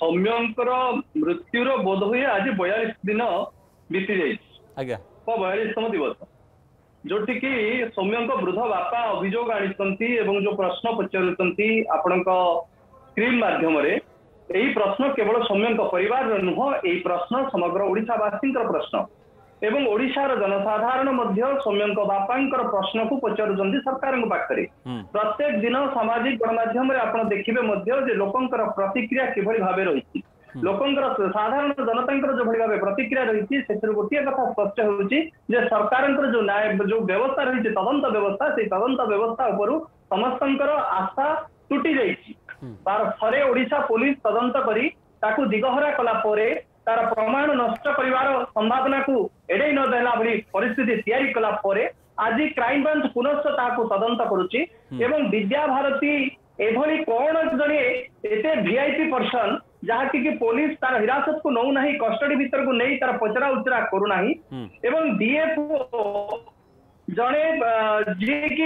सौम्यंकर मृत्युर बोध हुए आज 42 दिन बीती जाइए 42तम दिवस जोटि कि सौम्यंक वृद्ध बापा अभियोग आनी जो प्रश्न पचारुंट आपण स्क्रीन माध्यम यही प्रश्न केवल सौम्यंक परिवार नुह यही प्रश्न समग्र ओडिशावासी प्रश्न एवं ओडिशार जनसाधारण मध्य सौम्यंक बापांकर प्रश्न को पचारुंट सरकार पाखे प्रत्येक दिन सामाजिक गणमाध्यम आप देखिए लोकंकर प्रतिक्रिया किभली भाव रही लोकंकर साधारण जनता जो भाव प्रतिक्रिया रही से गोटे कथा स्पष्ट होची सरकार जो न्याय जो व्यवस्था रही तदंत व्यवस्था से तदंत व्यवस्था उपर समस्त आशा टूटी जाइए तार थरे ओडिशा पुलिस तदंत करी ताकू दिगहरा कला परे तार प्रमाण नष्ट करिवार संभावना को एडे न देला भली परिस्थिति तैयारी कला परे आज क्राइम ब्रांच पुनश्च ताकू तदंत करुची एवं विद्या भारती एभली कौन जने एते वीआईपी पर्सन जहा कि पुलिस तार हिरासत को नौ नहीं कस्टडी भीतर को नहीं तार पचरा उचरा करू नहीं एवं डीएफओ जड़े जी की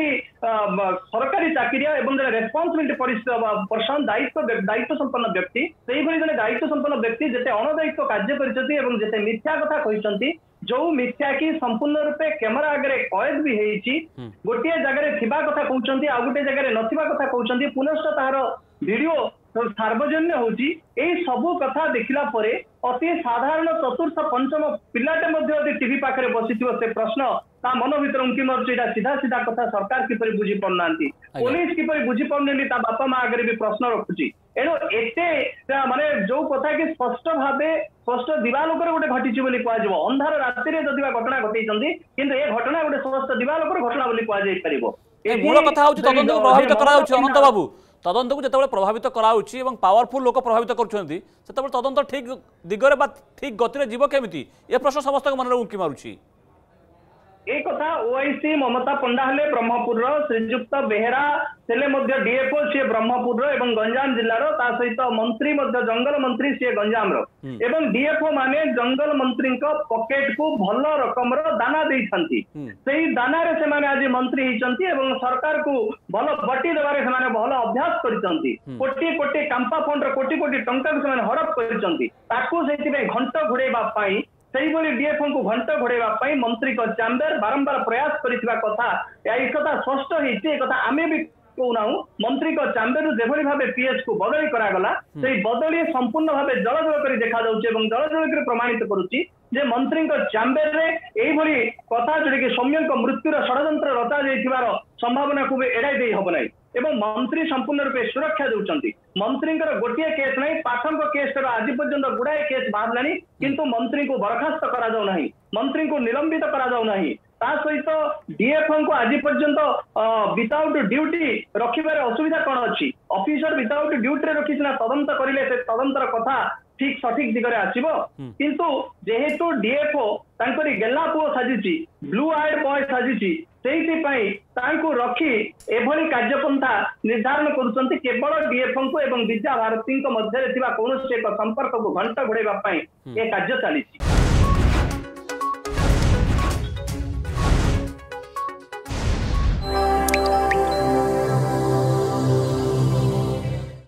सरकारी चाकरिया एवं जड़े रेस्पॉन्सिबिलिटी पर्सन दायित्व संपन्न व्यक्ति से जड़े दायित्व संपन्न व्यक्ति जिते अणदायित्व कार्य करते मिथ्या कथा कहते जो मिथ्या की संपूर्ण रूपे कैमेरा आगे कैद भी होती गोटे जगह थिबा कथा कहते आ गोटे जगह नथिबा कथा कहते पुनश्च तार वीडियो सार्वजन्य होची एई सबु कथा देखिला परे अति साधारण चतुर्थ पंचम पिलाटे टीवी पाखे बसी से प्रश्न ता मन भीतर उंकी मार्च सीधा सीधा कथा सरकार किपरि बुझी पाना पुलिस किपरि बुझी पानी बापा माँ आगे भी प्रश्न रखुची एणु एते माने जो कथा कि स्पष्ट भावे स्पष्ट दिवालोक गोटे घटी बोली कह अंधार राति जदि घटना घटई किंतु ए घटना गोटे स्पष्ट दिवालोक घटना बोली कह मूल कथा तदंत को प्रभावित करा अनंत बाबू तदंत को जिते प्रभावित कराउछि एवं पावरफुल लोक प्रभावित करछन्ती सेते तदंत ठीक दिगरे बा ठीक गति जीव केमिति ए प्रश्न समस्त मन उंकी मारुछि एक कथा ओआईसी ममता पंडा हेले ब्रह्मपुर श्रीजुक्त बेहेरा सेले मध्य डीएफओ सी ब्रह्मपुर एवं गंजाम जिल्लार ता सहित मंत्री मध्य जंगल मंत्री सी गंजाम एवं डीएफओ माने जंगल मंत्री पॉकेट को भल रकम दाना देइछन्ती सेही दाना रे से माने आज मंत्री हिचन्ती एवं सरकार को भल बटी देबारे से माने भल अभ्यास करिसन्ती कोटी कोटी कांपा फंड कोटी कोटी टंका से माने हड़प करिसन्ती ताकू सेति पे घंट घोड़ेबा पाई डीएफओ को घंट घोड़ेबा मंत्री को चैम्बर बारंबार प्रयास करिथिबा कथा यही कथा स्पष्ट होइछि कथा आमे भी कहूना मंत्री को चैम्बर जेभली भावे पीएच को बदली करागला से बदली संपूर्ण भावे जलजल कर देखा जाउछि एवं जलजल कर प्रमाणित करुछि जे मंत्री को चैम्बर रे एही भली कथा जोड़ी कि सौम्यंक मृत्युर षडयंत्र रचा जाइथिबार संभावना को भी एड़ाई देई हबो नै एवं मंत्री संपूर्ण रूपे सुरक्षा देउछन्ती मंत्री गोटे केस नहीं पाठक केस आज पर्यंत गुड़ाए केस बाहर किंतु मंत्री को बरखास्त करा जाउ नहीं मंत्री को निलंबित करा जाउ नहीं ता सहित डीएफओ को आज पर्यंत विदाउट ड्यूटी रखिबार असुविधा कौन अच्छी ऑफिसर विदाउट ड्यूटी रखी तदंत करिले से तदंतर कथा ठीक सठिक दिगरे आसीबो किंतु जेहेतु डीएफओ तांकरी गेला पुओ साजिची ब्लू आइड बॉय साजिची सेइथिपाई तांको रखी एभली कार्यपंथा निर्धारण करुछन्ती केवल डीएफओ को एवं विद्या भारती मध्य कौन एक संपर्क को घंटा घोड़ेबा ए कार्य चली।